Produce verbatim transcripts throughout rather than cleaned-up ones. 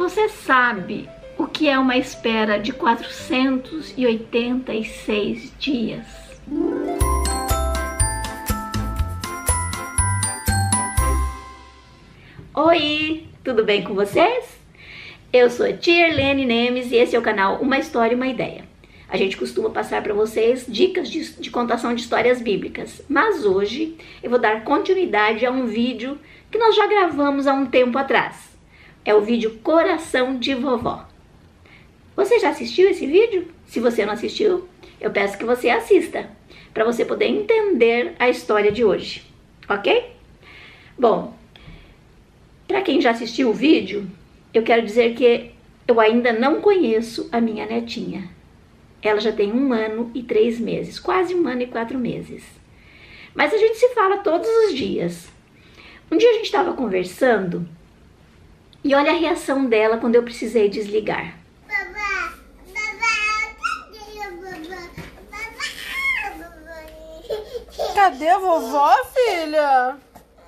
você sabe o que é uma espera de quatrocentos e oitenta e seis dias? Oi, tudo bem com vocês? Eu sou a tia Erlene Nemes e esse é o canal Uma História, Uma Ideia. A gente costuma passar para vocês dicas de, de contação de histórias bíblicas, mas hoje eu vou dar continuidade a um vídeo que nós já gravamos há um tempo atrás. É o vídeo Coração de Vovó. Você já assistiu esse vídeo? Se você não assistiu, eu peço que você assista, para você poder entender a história de hoje, ok? Bom, para quem já assistiu o vídeo, eu quero dizer que eu ainda não conheço a minha netinha. Ela já tem um ano e três meses, quase um ano e quatro meses. Mas a gente se fala todos os dias. Um dia a gente estava conversando e olha a reação dela quando eu precisei desligar. Cadê a vovó, filha?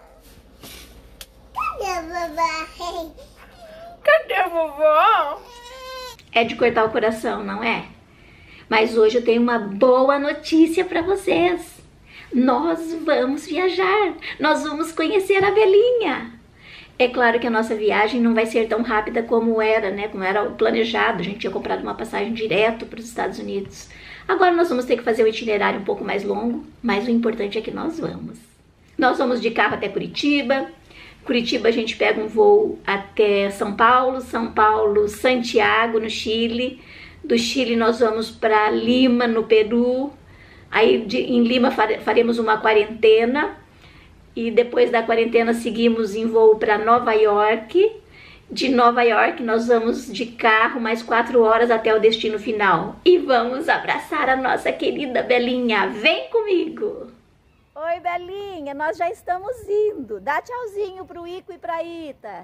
Cadê a vovó? Cadê a vovó? É de cortar o coração, não é? Mas hoje eu tenho uma boa notícia para vocês. Nós vamos viajar. Nós vamos conhecer a Belinha. É claro que a nossa viagem não vai ser tão rápida como era, né? Como era o planejado. A gente tinha comprado uma passagem direto para os Estados Unidos. Agora nós vamos ter que fazer um itinerário um pouco mais longo, mas o importante é que nós vamos. Nós vamos de carro até Curitiba. Curitiba a gente pega um voo até São Paulo, São Paulo, Santiago, no Chile. Do Chile nós vamos para Lima, no Peru. Aí de, em Lima faremos uma quarentena. E depois da quarentena seguimos em voo para Nova York. De Nova York nós vamos de carro mais quatro horas até o destino final. E vamos abraçar a nossa querida Belinha. Vem comigo! Oi, Belinha, nós já estamos indo. Dá tchauzinho pro Ico e pra Ita.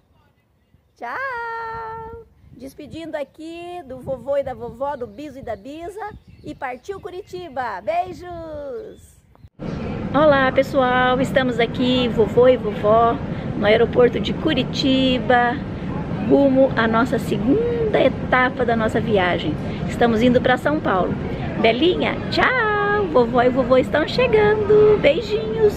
Tchau! Despedindo aqui do vovô e da vovó, do Biso e da Bisa. E partiu Curitiba. Beijos! Olá, pessoal. Estamos aqui, vovô e vovó, no aeroporto de Curitiba, rumo à nossa segunda etapa da nossa viagem. Estamos indo para São Paulo. Belinha, tchau! Vovó e vovô estão chegando. Beijinhos!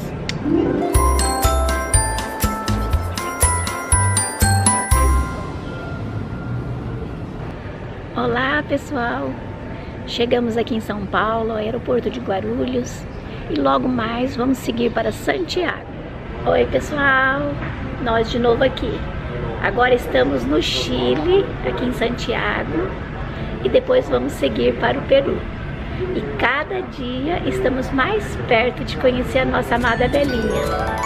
Olá, pessoal! Chegamos aqui em São Paulo, aeroporto de Guarulhos, e logo mais vamos seguir para Santiago. Oi, pessoal! Nós de novo aqui. Agora estamos no Chile, aqui em Santiago, e depois vamos seguir para o Peru. E cada dia estamos mais perto de conhecer a nossa amada Belinha.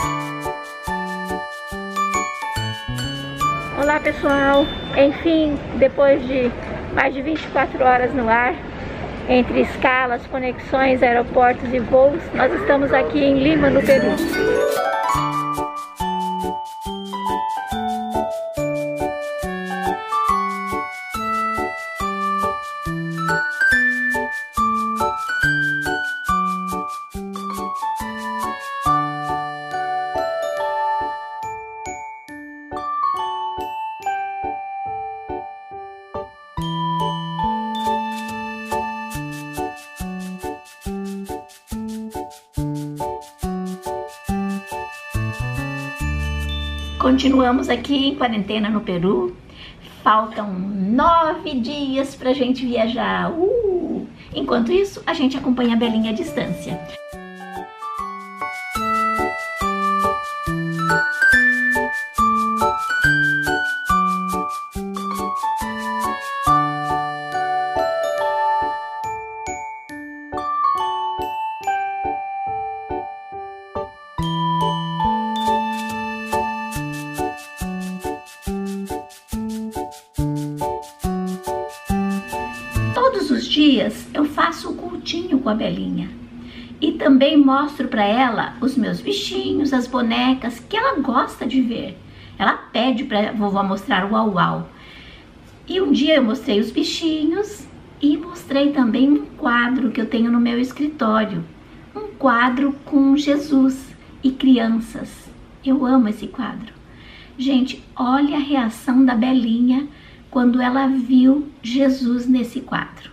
Olá, pessoal! Enfim, depois de mais de vinte e quatro horas no ar, entre escalas, conexões, aeroportos e voos, nós estamos aqui em Lima, no Peru. Continuamos aqui em quarentena no Peru. Faltam nove dias pra gente viajar. Uh! Enquanto isso, a gente acompanha a Belinha à distância. Todos os dias eu faço um cultinho com a Belinha e também mostro para ela os meus bichinhos, as bonecas que ela gosta de ver. Ela pede para a vovó mostrar o uau-uau. E um dia eu mostrei os bichinhos e mostrei também um quadro que eu tenho no meu escritório. Um quadro com Jesus e crianças. Eu amo esse quadro. Gente, olha a reação da Belinha quando ela viu Jesus nesse quadro.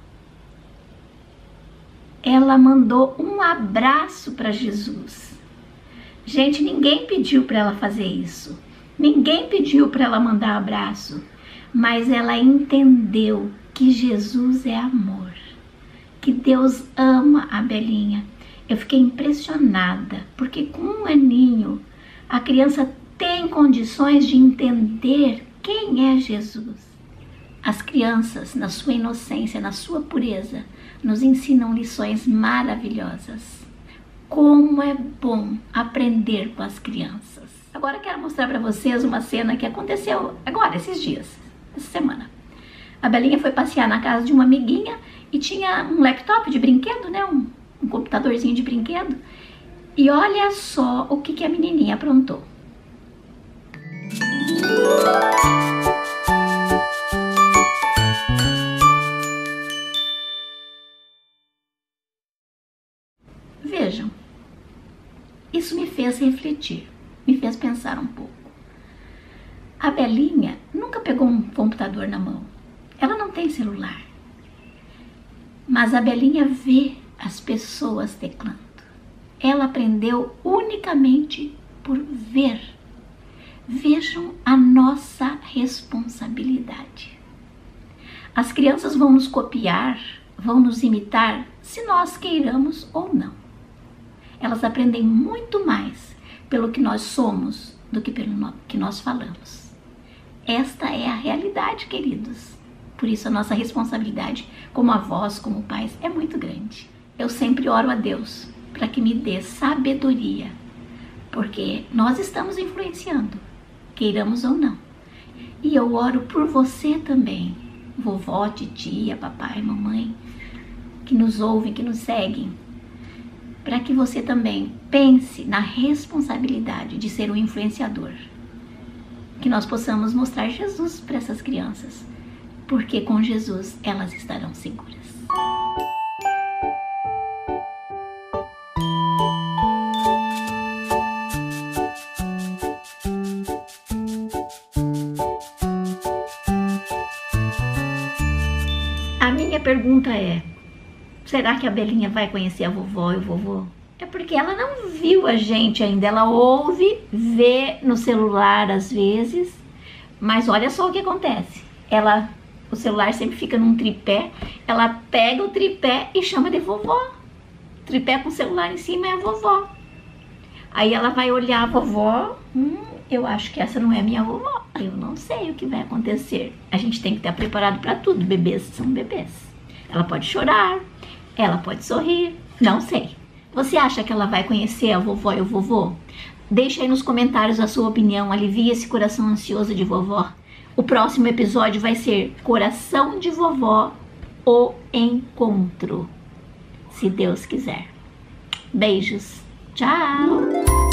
Ela mandou um abraço para Jesus. Gente, ninguém pediu para ela fazer isso. Ninguém pediu para ela mandar abraço. Mas ela entendeu que Jesus é amor. Que Deus ama a Belinha. Eu fiquei impressionada, porque com um aninho, a criança tem condições de entender quem é Jesus. As crianças, na sua inocência, na sua pureza, nos ensinam lições maravilhosas. Como é bom aprender com as crianças. Agora eu quero mostrar para vocês uma cena que aconteceu agora, esses dias, essa semana. A Belinha foi passear na casa de uma amiguinha e tinha um laptop de brinquedo, né? Um, um computadorzinho de brinquedo. E olha só o que, que a menininha aprontou. Vejam, isso me fez refletir, me fez pensar um pouco. A Belinha nunca pegou um computador na mão, ela não tem celular, mas a Belinha vê as pessoas teclando. Ela aprendeu unicamente por ver. Vejam a nossa responsabilidade. As crianças vão nos copiar, vão nos imitar, se nós queiramos ou não. Elas aprendem muito mais pelo que nós somos do que pelo que nós falamos. Esta é a realidade, queridos. Por isso a nossa responsabilidade como avós, como pais, é muito grande. Eu sempre oro a Deus para que me dê sabedoria, porque nós estamos influenciando, queiramos ou não. E eu oro por você também, vovó, titia, papai, mamãe, que nos ouvem, que nos seguem, para que você também pense na responsabilidade de ser um influenciador. Que nós possamos mostrar Jesus para essas crianças, porque com Jesus elas estarão seguras. A minha pergunta é: será que a Belinha vai conhecer a vovó e o vovô? É porque ela não viu a gente ainda, ela ouve, vê no celular às vezes, mas olha só o que acontece. Ela, o celular sempre fica num tripé, ela pega o tripé e chama de vovó. Tripé com o celular em cima é a vovó. Aí ela vai olhar a vovó, hum, eu acho que essa não é minha vovó, eu não sei o que vai acontecer. A gente tem que estar preparado para tudo, bebês são bebês. Ela pode chorar, ela pode sorrir, não sei. Você acha que ela vai conhecer a vovó e o vovô? Deixa aí nos comentários a sua opinião, alivia esse coração ansioso de vovó. O próximo episódio vai ser Coração de Vovó, o Encontro. Se Deus quiser. Beijos. Tchau.